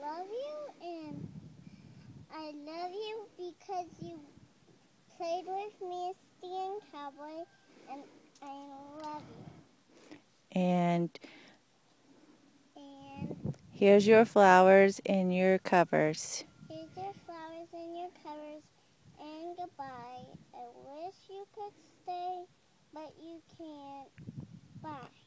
love you, and I love you because you played with me as Stan Cowboy, and I love you. And here's your flowers in your covers. Here's your flowers in your covers, and goodbye. I wish you could stay, but you can't. Bye.